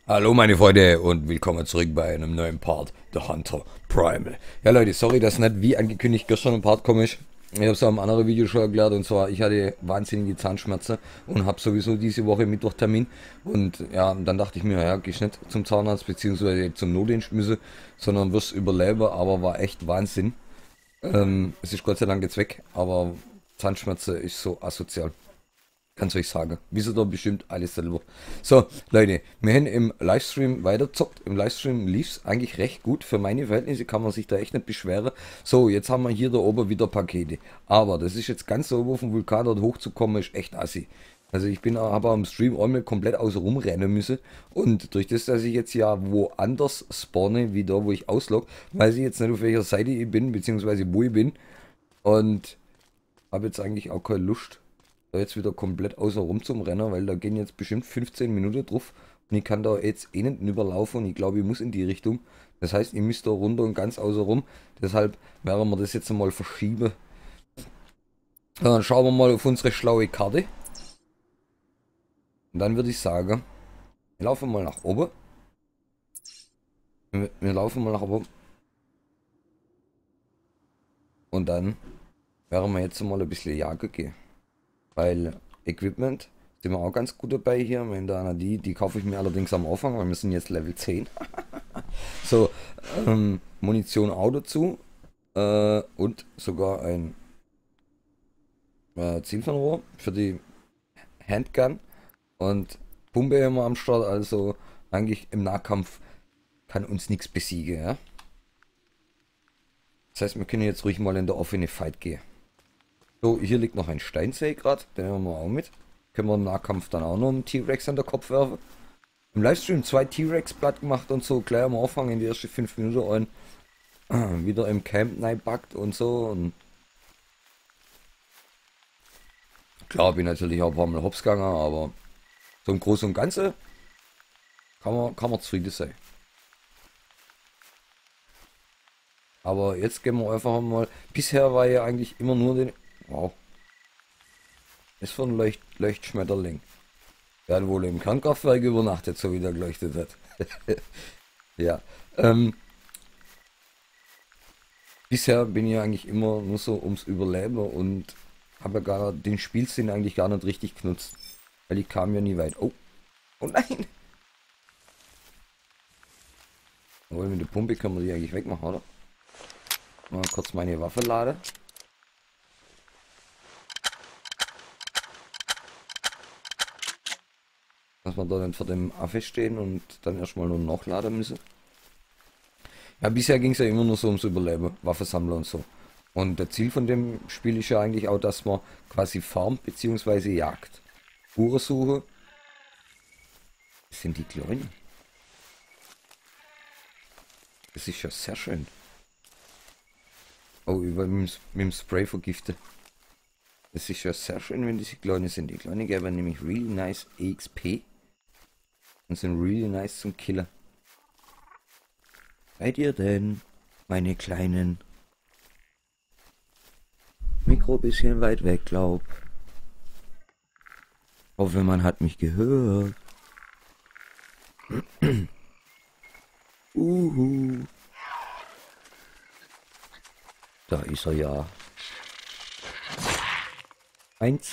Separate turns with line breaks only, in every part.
Hallo meine Freunde und willkommen zurück bei einem neuen Part, The Hunter Primal. Ja Leute, sorry, dass nicht wie angekündigt gestern ein Part komisch. Ich habe es auch im anderen Video schon erklärt, und zwar ich hatte wahnsinnige Zahnschmerzen und habe sowieso diese Woche Mittwoch-Termin. Und ja, dann dachte ich mir, ja, gehst nicht zum Zahnarzt bzw. zum Notdienst müsse, sondern wirst überleben, aber war echt Wahnsinn. Es ist Gott sei Dank jetzt weg, aber Zahnschmerzen ist so asozial. Kann's euch sagen. Wisst ihr doch bestimmt alles selber. So, Leute, wir haben im Livestream weiterzockt. Im Livestream lief's eigentlich recht gut. Für meine Verhältnisse kann man sich da echt nicht beschweren. So, jetzt haben wir hier da oben wieder Pakete. Aber das ist jetzt ganz oben vom Vulkan dort hochzukommen, ist echt assi. Also ich bin aber am Stream einmal komplett außen rumrennen müssen. Und durch das, dass ich jetzt ja woanders spawne, wie da, wo ich auslog, weiß ich jetzt nicht, auf welcher Seite ich bin, beziehungsweise wo ich bin. Und habe jetzt eigentlich auch keine Lust, da jetzt wieder komplett außer rum zum Rennen, weil da gehen jetzt bestimmt 15 Minuten drauf und ich kann da jetzt eh nicht überlaufen und ich glaube, ich muss in die Richtung. Das heißt, ich müsste da runter und ganz außer rum. Deshalb werden wir das jetzt mal verschieben. Ja, dann schauen wir mal auf unsere schlaue Karte. Und dann würde ich sagen, wir laufen mal nach oben. Wir laufen mal nach oben. Und dann werden wir jetzt mal ein bisschen jagen gehen. Weil Equipment sind wir auch ganz gut dabei hier. Wenn da einer die kaufe ich mir allerdings am Anfang, weil wir sind jetzt Level 10. So, Munition auch dazu. Und sogar ein Zielfernrohr für die Handgun. Und Pumpe immer am Start. Also eigentlich im Nahkampf kann uns nichts besiegen. Ja? Das heißt, wir können jetzt ruhig mal in der offene Fight gehen. So, hier liegt noch ein Steinsäge gerade, den nehmen wir auch mit. Können wir im Nahkampf dann auch noch einen T-Rex an den Kopf werfen. Im Livestream 2 T-Rex platt gemacht und so, gleich am Anfang in die ersten 5 Minuten ein, wieder im Camp reinpackt und so. Und klar bin ich natürlich auch ein paar Mal hops gegangen, aber so im Großen und Ganzen kann man zufrieden sein. Aber jetzt gehen wir einfach mal. Bisher war ja eigentlich immer nur den. Wow. Ist von Leuchtschmetterling. Der hat wohl im Kernkraftwerk übernachtet, so wie der geleuchtet hat. Ja. Bisher bin ich eigentlich immer nur so ums Überleben und habe ja gar den Spielsinn eigentlich gar nicht richtig genutzt. Weil ich kam ja nie weit. Oh. Oh nein! Obwohl mit der Pumpe können wir die eigentlich wegmachen, oder? Mal kurz meine Waffe laden. Dass wir da dann vor dem Affe stehen und dann erstmal nur nachladen müssen. Ja, bisher ging es ja immer nur so ums Überleben, Waffensammler und so. Und das Ziel von dem Spiel ist ja eigentlich auch, dass man quasi farmt bzw. jagt. Spurensuche. Das sind die Kleinen. Das ist ja sehr schön. Oh, mit dem Spray vergiftet. Das ist ja sehr schön, wenn diese Kleine sind. Die Kleine geben nämlich really nice EXP. Und sind really nice zum Killer. Seid ihr denn, meine kleinen? Mikro bisschen weit weg, glaub. Hoffe, man hat mich gehört. Uhu. Da ist er ja. Eins.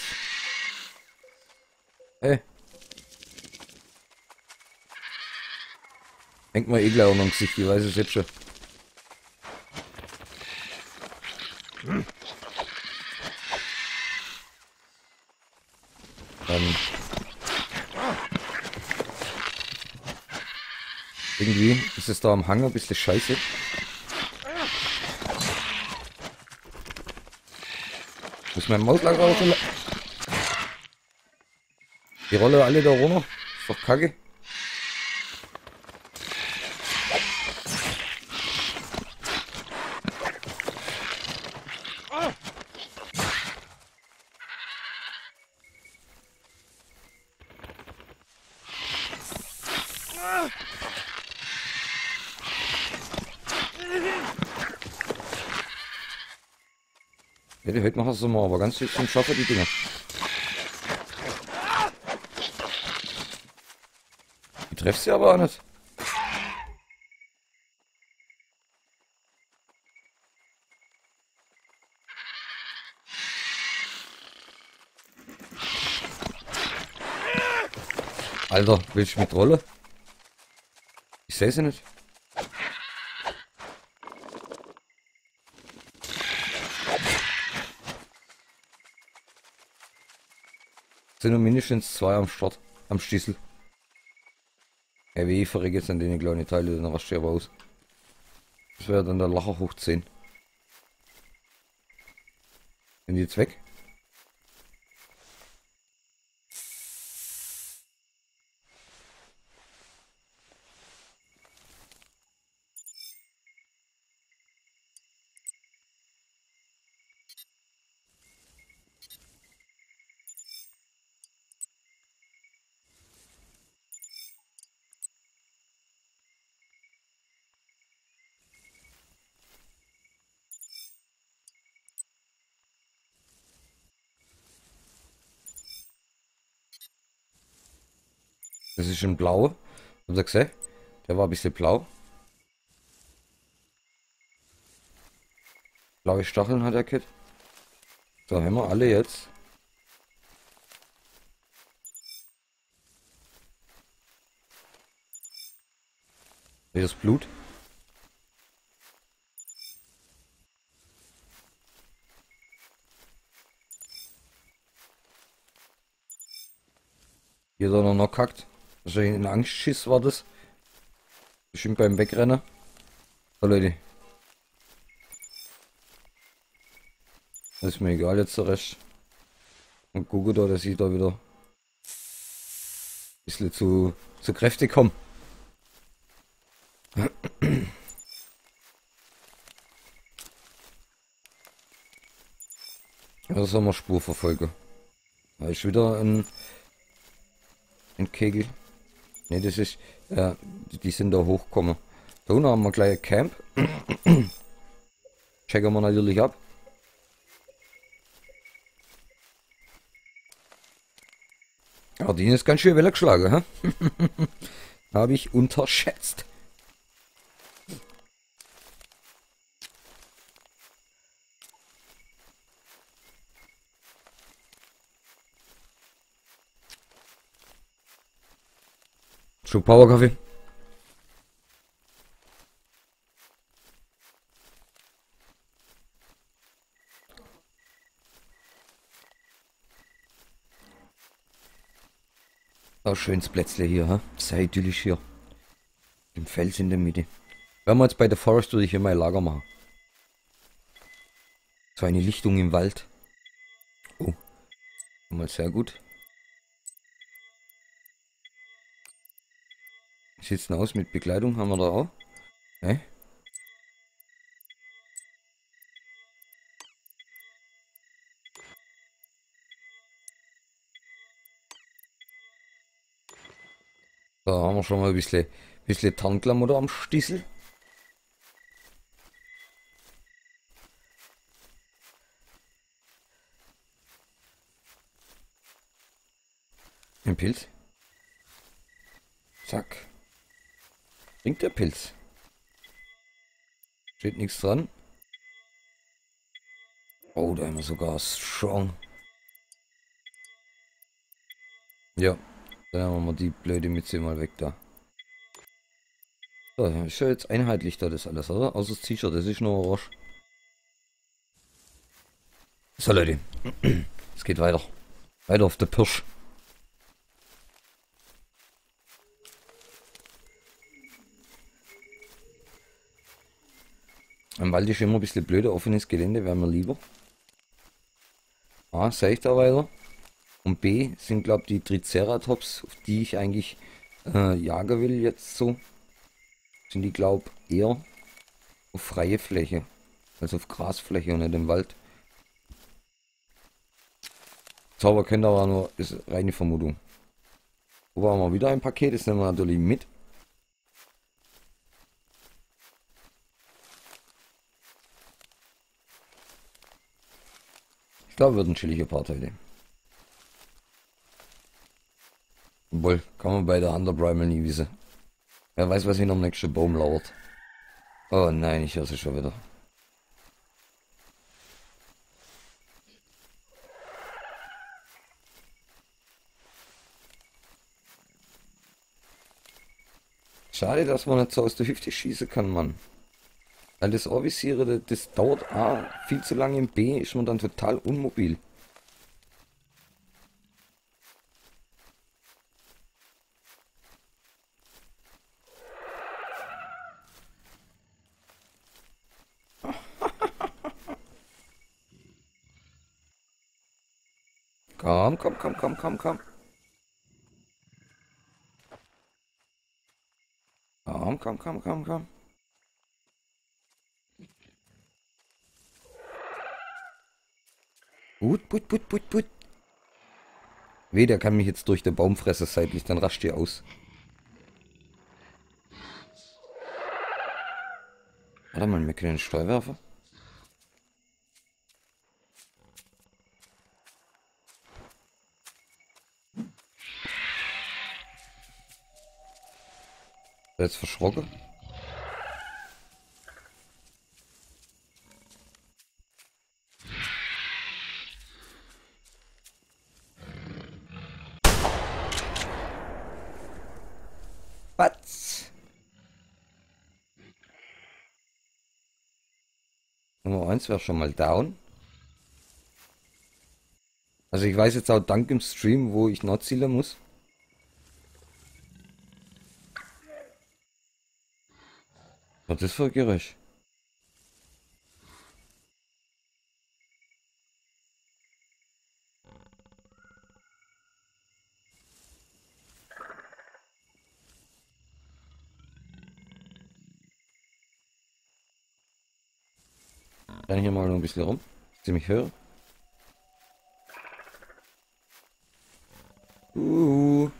Hey. Hängt mal eh gleich auch noch im Gesicht, ich weiß es jetzt schon. Dann irgendwie ist es da am Hang ein bisschen scheiße. Muss mein Mauslager rausholen. Die Rolle alle da runter. Ist doch kacke. Ja, die heute machen sie mal, aber ganz viel zum Schaffen, die Dinger. treffe sie aber auch nicht. Alter, willst du mit Rolle? Ich sehe sie nicht. Sind nur mindestens 2 am Start, am Stiesel. Ja, wie ich verrege jetzt an den kleinen Teile, dann raste ich aber aus. Das wäre dann der Lacher hoch 10. Sind die jetzt weg? Das ist ein blau. Habt ihr gesehen? Der war ein bisschen blau. Blaue Stacheln hat er Kit. So, haben wir alle jetzt. Wie das Blut. Hier ist er noch kackt. Wahrscheinlich ein Angstschiss war das. Bestimmt beim Wegrennen. So Leute. Das ist mir egal jetzt der Rest. Und gucke da, dass ich da wieder ein bisschen zu kräftig komme. Ja, soll man Spurverfolger. Da ist wieder ein Kegel. Ne, das ist. Ja, die sind da hochgekommen. Da unten haben wir gleich ein Camp. Checken wir natürlich ab. Ja, die ist ganz schön Welle geschlagen, hä? Habe ich unterschätzt. Schluck Powerkaffee. Ein schönes Plätzle hier, ha? Sehr idyllisch hier. Im Fels in der Mitte. Wenn wir jetzt bei der Forest würde ich hier mal ein Lager machen. So eine Lichtung im Wald. Oh. Mal sehr gut. Wie sieht's denn aus mit Bekleidung? Haben wir da auch? Ne? Da haben wir schon mal ein bisschen Tarnklamotter am Stiesel. Ein Pilz. Zack. Bringt der Pilz. Steht nichts dran. Oh, da haben wir sogar Strong. Ja, dann haben wir die blöde Mütze mal weg da. So, ist ja jetzt einheitlich da das alles, oder? Außer das T-Shirt, das ist nur orange. So Leute, es geht weiter. Weiter auf der Pirsch. Im Wald ist immer ein bisschen blöder, offenes Gelände, wäre mir lieber. A, sehe ich da weiter. Und B sind, glaube ich, die Triceratops, auf die ich eigentlich jagen will jetzt so. Sind die, glaube ich, eher auf freie Fläche. Also auf Grasfläche und nicht im Wald. Zauber könnte aber nur, ist reine Vermutung. Wo haben wir wieder ein Paket, das nehmen wir natürlich mit. Ich glaube, wird ein chilliger Part heute. Wohl, kann man bei der Hunter Primal nie wissen. Wer weiß, was hinter dem nächsten Baum lauert. Oh nein, ich höre sie schon wieder. Schade, dass man nicht so aus der Hüfte schießen kann, Mann. Weil das Avisieren, das dauert A, viel zu lange im B, ist man dann total unmobil. Komm, komm, komm, komm, komm, komm. Komm, komm, komm, komm, komm. Gut, gut, gut, gut, gut. Weh, der kann mich jetzt durch den Baum fressen seitlich, dann rascht ihr aus. Warte mal, wir können den Steuerwerfer. Jetzt verschrocken. Was? Nummer 1 wäre schon mal down. Also ich weiß jetzt auch dank im Stream, wo ich noch zielen muss. Was ist das für ein Geräusch? Dann hier mal noch ein bisschen rum. Ziemlich höher. Uh.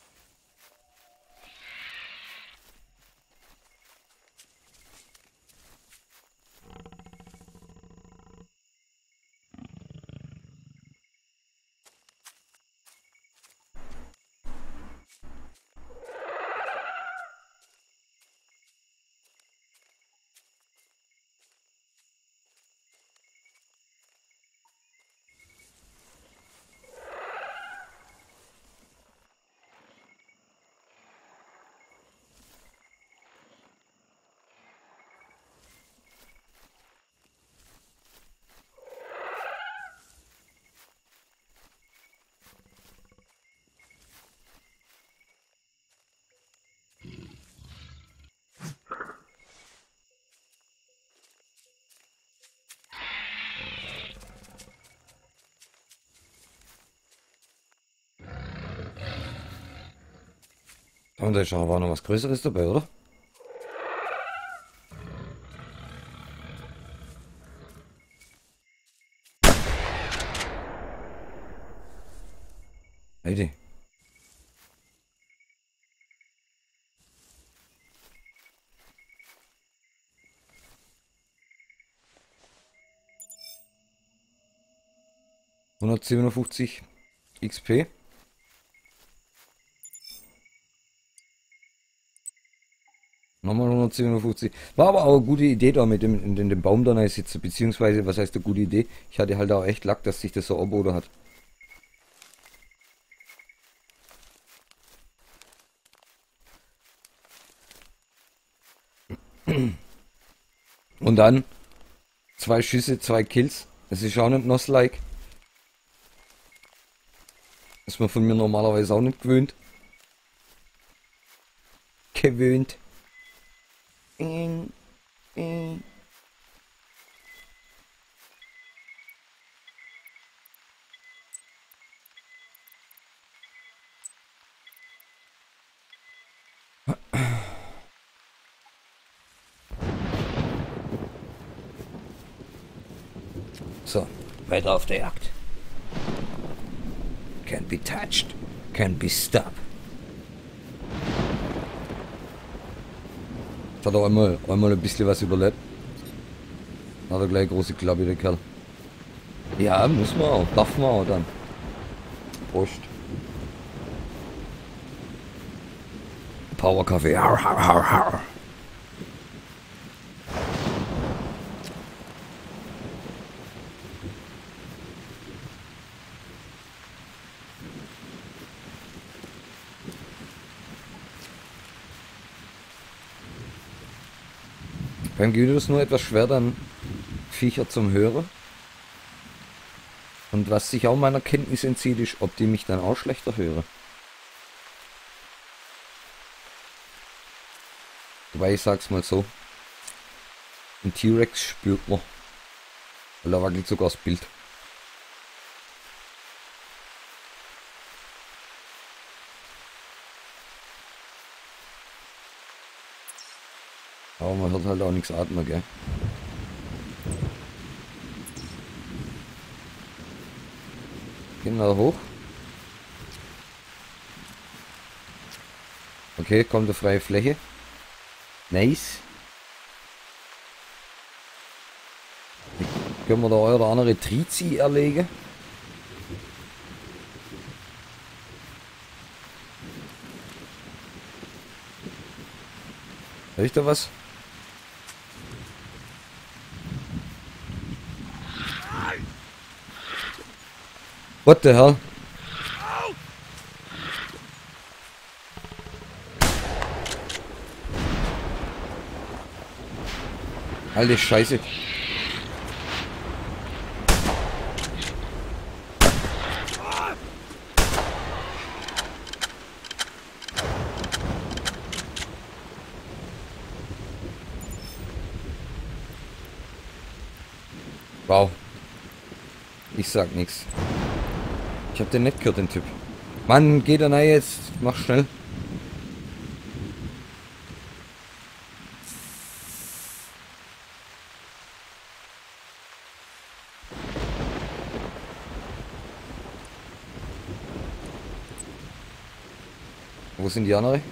Und da ist aber noch was Größeres dabei, oder? Heidi. ...157 XP. Nochmal 157. War aber auch eine gute Idee da mit dem, in dem Baum da sitzen. Beziehungsweise, was heißt eine gute Idee? Ich hatte halt auch echt Lack, dass sich das so anboten hat. Und dann 2 Schüsse, 2 Kills. Das ist auch nicht Noss-like. Ist man von mir normalerweise auch nicht gewöhnt. Gewöhnt. So, weiter auf der Jagd. Can't be touched, can't be stopped. Jetzt hat er einmal ein bisschen was überlebt. Hat er gleich große Klappe, der Kerl. Ja, muss man auch, darf man auch dann. Prost. Powerkaffee. Har, har, har, har. Beim Güter ist nur etwas schwer, dann Viecher zum Hören. Und was sich auch meiner Kenntnis entzieht, ist, ob die mich dann auch schlechter hören. Wobei ich sag's mal so. Ein T-Rex spürt man. Weil da wackelt sogar das Bild. Aber man hört halt auch nichts atmen, gell? Gehen wir hoch. Okay, kommt eine freie Fläche. Nice. Können wir da eure andere Trizi erlegen? Hör ich da was? What the hell? Alte Scheiße. Wow. Ich sag nichts. Ich hab den nicht gehört, den Typ. Mann, geht er rein jetzt. Mach schnell. Wo sind die anderen?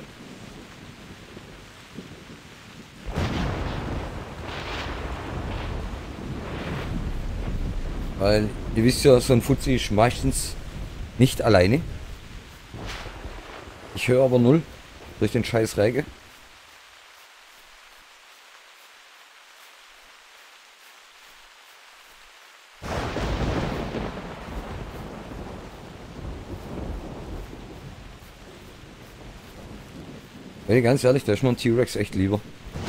Weil, ihr wisst ja, so ein Fuzzi ist meistens nicht alleine. Ich höre aber null durch den scheiß Regen. Ey, ganz ehrlich, da ist mir ein T-Rex echt lieber.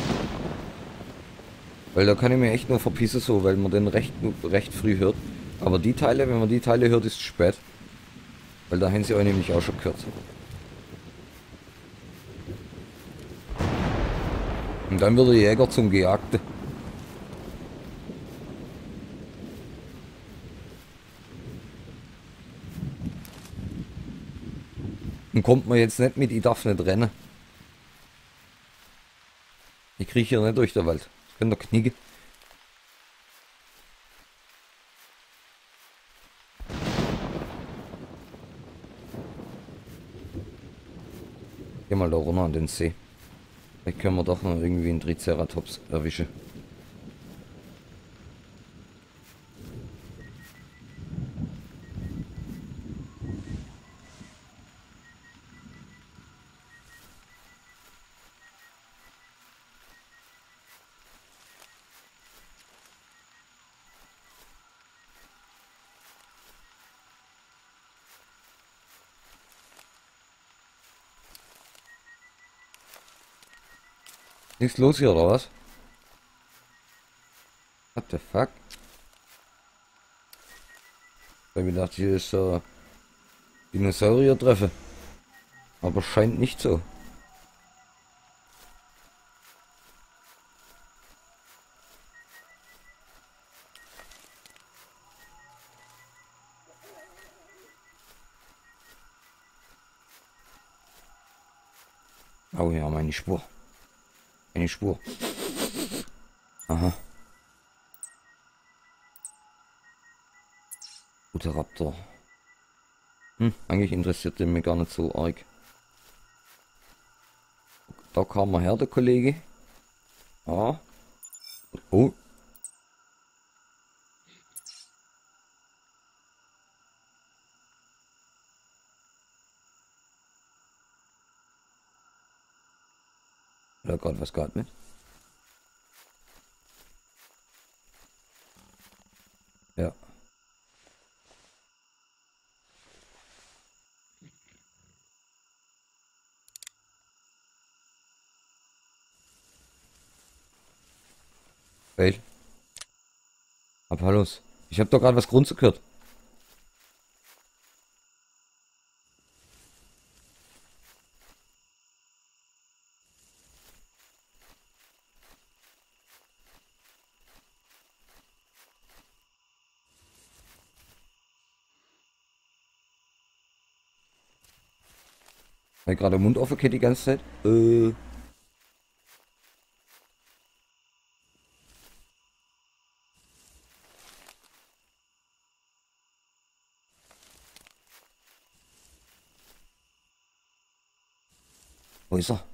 Weil da kann ich mir echt nur verpissen so, weil man den recht früh hört. Aber die Teile, wenn man die Teile hört, ist es spät. Weil da haben sie euch nämlich auch schon gehört. Und dann wird der Jäger zum Gejagten. Und kommt man jetzt nicht mit, ich darf nicht rennen. Ich kriege hier nicht durch den Wald. Das könnt ihr knicken. Geh mal da runter an den See. Vielleicht können wir doch noch irgendwie einen Triceratops erwischen. Nichts los hier, oder was? What the fuck? Ich hab gedacht, hier ist Dinosaurier-Treffe. Aber scheint nicht so. Oh ja, meine Spur. Eine Spur. Aha. Guter Raptor. Eigentlich interessiert den mir gar nicht so arg. Da kam er her, der Kollege. Ah. Oh. Oder gerade was geatmet? Ja. Weil? Apollos. Ich habe doch gerade was Grunze gehört. Weil gerade Mund offen geht die ganze Zeit. Wo ist er?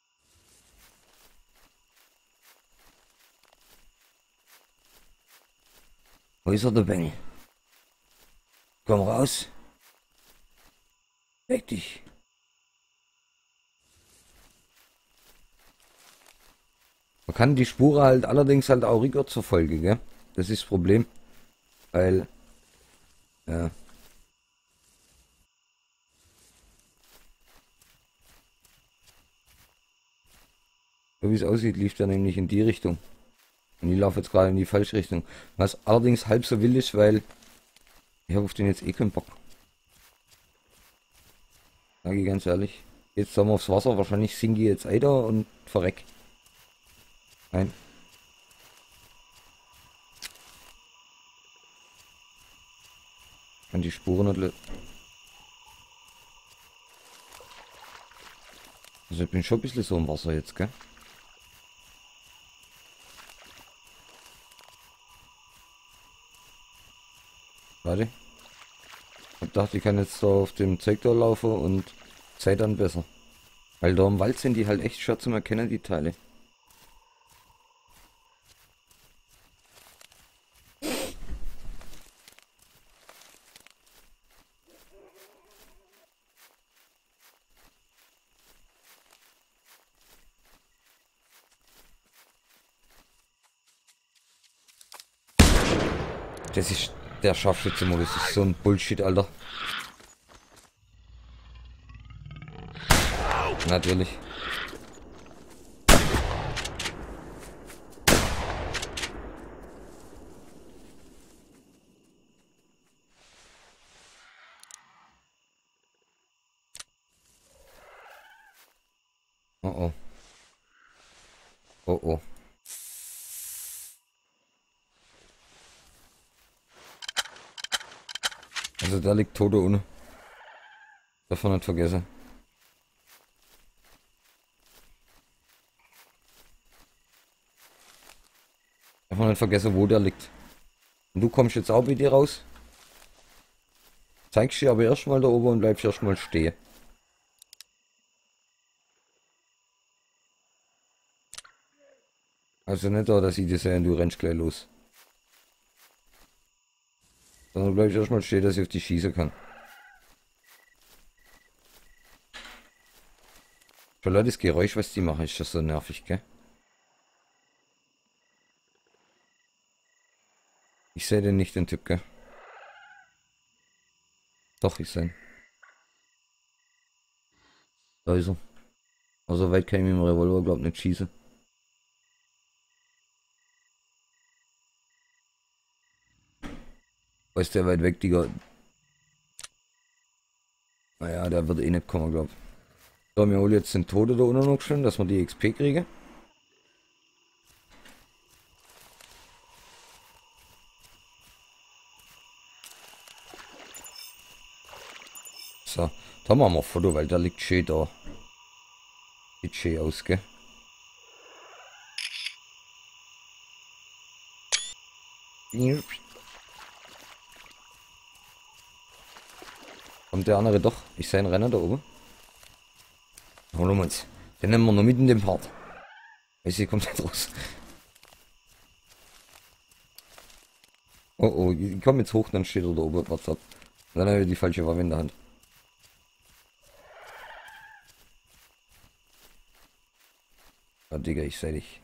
Wo ist er, der Bengel? Komm raus. Weg dich. Man kann die Spur halt allerdings halt auch rückwärts verfolgen, gell? Das ist das Problem. Weil, ja. So wie es aussieht, lief der nämlich in die Richtung. Und ich laufe jetzt gerade in die falsche Richtung. Was allerdings halb so wild ist, weil ich habe auf den jetzt eh keinen Bock. Sag ich ganz ehrlich. Jetzt sind wir aufs Wasser, wahrscheinlich sinke ich jetzt Eider und verreck. Nein. Kann die Spuren nicht. Also ich bin schon ein bisschen so im Wasser jetzt, gell? Warte. Ich dachte, ich kann jetzt da auf dem Zeug da laufen und Zeit dann besser. Weil da im Wald sind die halt echt schwer zu erkennen, die Teile. Das ist der Scharfschützenmodus, das ist so ein Bullshit, Alter. Natürlich. Oh oh. Oh oh. Also da liegt Tote ohne. Darf man nicht vergessen. Darf man nicht vergessen, wo der liegt. Und du kommst jetzt auch bei dir raus. Zeigst dir aber erstmal da oben und bleibst erstmal stehen. Also nicht da, dass ich das sehe und du rennst gleich los. Sondern du bleibst erstmal stehen, dass ich auf dich schießen kann. Schon Leute, das Geräusch, was die machen, ist das so nervig, gell? Ich sehe den nicht, den Typ, gell? Doch, ich sehe ihn. Da ist er. Also weit kann ich mit dem Revolver, glaub nicht schießen. Wo ist der weit weg, Digga? Naja, der wird eh nicht kommen, glaub. So, wir holen jetzt den Tode da unten noch schön, dass wir die XP kriegen. So, da machen wir ein Foto, weil da liegt schön da. Sieht schön aus, gell? Kommt der andere doch? Ich sehe einen Renner da oben. Holen wir uns. Den nehmen wir noch mit in den Part. Weiß ich, kommt nicht raus. Oh oh, ich komme jetzt hoch, dann steht er da oben. What's up? Dann habe ich die falsche Waffe in der Hand. Oh, Digga, ich seh dich.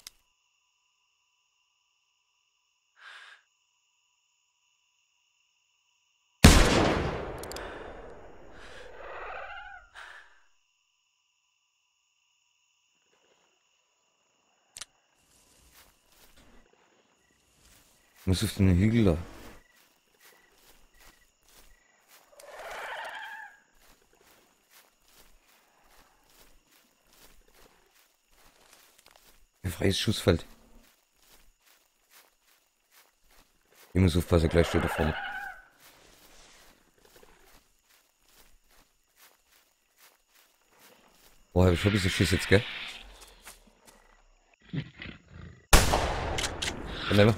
Ich muss auf den Hügel da. Ein freies Schussfeld. Ich muss aufpassen, gleich steht da vorne. Boah, hab ich schon ein bisschen Schiss jetzt, gell? Komm mal.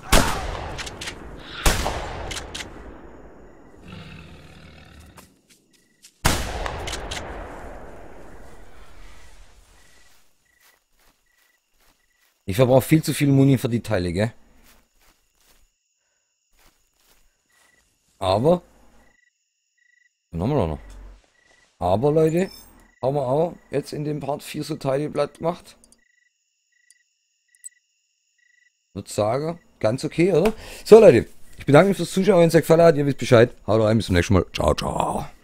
Ich verbrauche viel zu viel Muni für die Teile, gell? Aber, dann haben wir doch noch. Aber Leute, haben wir auch jetzt in dem Part 4 so Teile platt gemacht. Würde sagen, ganz okay, oder? So Leute, ich bedanke mich fürs Zuschauen, wenn es euch gefallen hat, ihr wisst Bescheid. Haut rein, bis zum nächsten Mal. Ciao, ciao.